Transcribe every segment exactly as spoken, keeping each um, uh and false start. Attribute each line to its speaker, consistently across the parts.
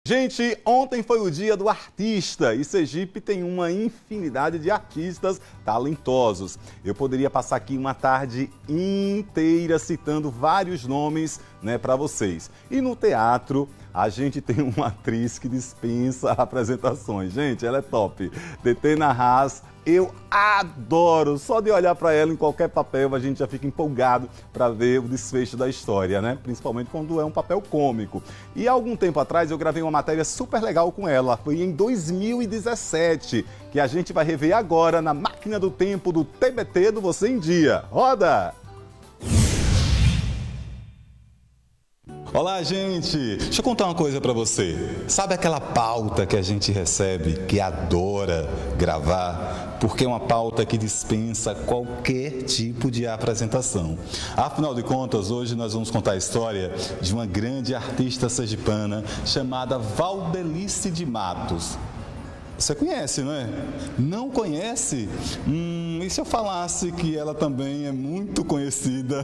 Speaker 1: Gente, ontem foi o dia do artista e Sergipe tem uma infinidade de artistas talentosos. Eu poderia passar aqui uma tarde inteira citando vários nomes, né, para vocês. E no teatro, a gente tem uma atriz que dispensa apresentações. Gente, ela é top. Tetê Narraz, eu adoro. Só de olhar para ela em qualquer papel, a gente já fica empolgado para ver o desfecho da história, né? Principalmente quando é um papel cômico. E há algum tempo atrás eu gravei uma matéria super legal com ela. Foi em dois mil e dezessete, que a gente vai rever agora na Máquina do Tempo do T B T do Você em Dia. Roda! Olá, gente! Deixa eu contar uma coisa pra você. Sabe aquela pauta que a gente recebe, que adora gravar? Porque é uma pauta que dispensa qualquer tipo de apresentação. Afinal de contas, hoje nós vamos contar a história de uma grande artista sergipana chamada Valdelice de Matos. Você conhece, não é? Não conhece? Hum, e se eu falasse que ela também é muito conhecida?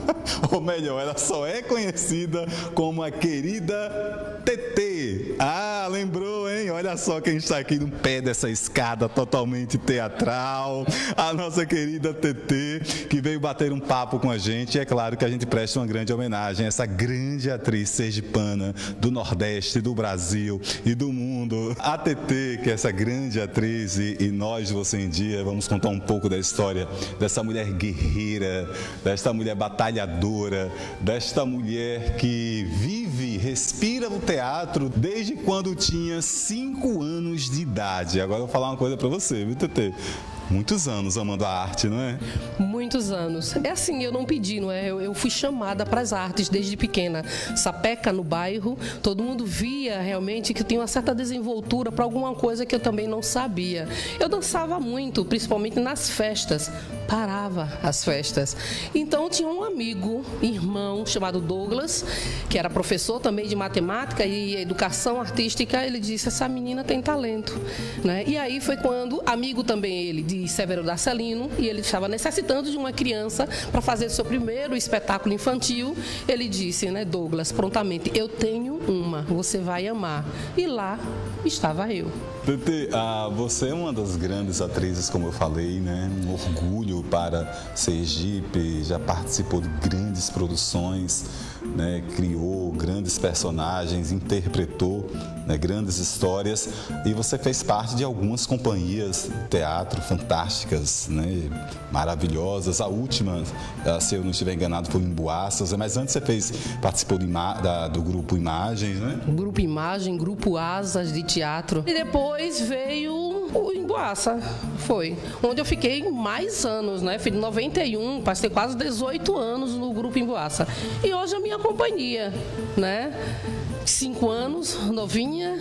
Speaker 1: Ou melhor, ela só é conhecida como a querida Tetê. Ah, lembrou, hein? Olha só quem está aqui no pé dessa escada totalmente teatral. A nossa querida Tetê, que veio bater um papo com a gente. E é claro que a gente presta uma grande homenagem a essa grande atriz sergipana do Nordeste, do Brasil e do mundo. A Tetê, que é essa grande atriz, e, e nós, Você em Dia, vamos contar um pouco da história dessa mulher guerreira, desta mulher batalhadora, desta mulher que vive, respira o teatro desde quando tinha cinco anos de idade. Agora eu vou falar uma coisa pra você, viu, Tetê? Muitos anos amando a arte, não é?
Speaker 2: Muitos anos. É assim, eu não pedi, não é? Eu, eu fui chamada para as artes desde pequena. Sapeca no bairro, todo mundo via realmente que eu tinha uma certa desenvoltura para alguma coisa que eu também não sabia. Eu dançava muito, principalmente nas festas. Parava as festas. Então tinha um amigo, irmão, chamado Douglas, que era professor também de matemática e educação artística. Ele disse, essa menina tem talento, né? E aí foi quando, amigo também ele, de Severo Darcelino, e ele estava necessitando de uma criança para fazer seu primeiro espetáculo infantil. Ele disse, né, Douglas, prontamente, eu tenho uma, você vai amar. E lá estava eu.
Speaker 1: Tetê, ah, você é uma das grandes atrizes, como eu falei, né? Um orgulho para Sergipe, já participou de grandes produções, né? Criou grandes personagens, interpretou, né, grandes histórias, e você fez parte de algumas companhias de teatro fantásticas, né, maravilhosas. A última, se eu não estiver enganado, foi em Emboaças, mas antes você fez, participou de, da, do grupo Imagens, né?
Speaker 2: Grupo Imagem, Grupo Asas de teatro. E depois veio o Emboaça, foi, onde eu fiquei mais anos, né? Fui de noventa e um, passei quase dezoito anos no Grupo Emboaça. E hoje a minha companhia, né? Cinco anos, novinha,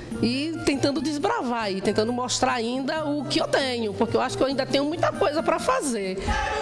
Speaker 2: e tentando desbravar aí, tentando mostrar ainda o que eu tenho, porque eu acho que eu ainda tenho muita coisa para fazer.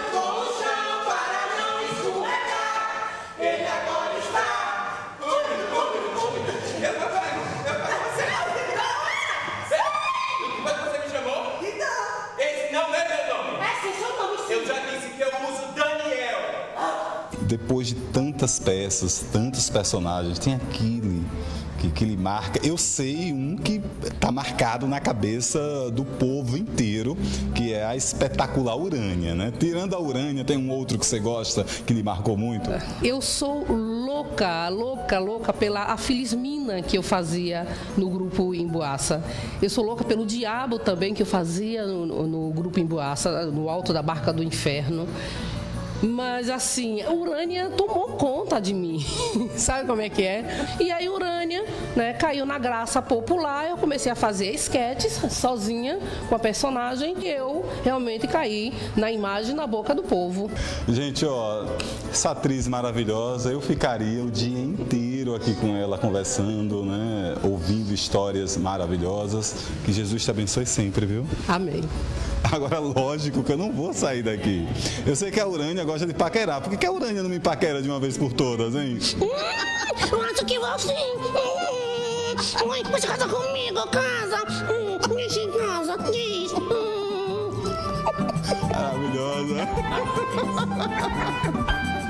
Speaker 1: Depois de tantas peças, tantos personagens, tem aquele que, que lhe marca. Eu sei um que está marcado na cabeça do povo inteiro, que é a espetacular Urânia, né? Tirando a Urânia, tem um outro que você gosta, que lhe marcou muito?
Speaker 2: Eu sou louca, louca, louca pela a Filismina que eu fazia no Grupo Emboaça. Eu sou louca pelo Diabo também, que eu fazia no, no Grupo Emboaça, no Alto da Barca do Inferno. Mas assim, a Urânia tomou conta de mim, sabe como é que é? E aí Urânia, né, caiu na graça popular, eu comecei a fazer esquetes sozinha com a personagem e eu realmente caí na imagem na boca do povo.
Speaker 1: Gente, ó, essa atriz maravilhosa, eu ficaria o dia inteiro aqui com ela conversando, né, ouvindo histórias maravilhosas. Que Jesus te abençoe sempre, viu?
Speaker 2: Amém.
Speaker 1: Agora, lógico que eu não vou sair daqui. Eu sei que a Urânia gosta de paquerar. Por que, que a Urânia não me paquera de uma vez por todas, hein?
Speaker 3: Eu acho que você... Mãe, você casa comigo, casa. Diz em casa, diz.
Speaker 1: Maravilhosa.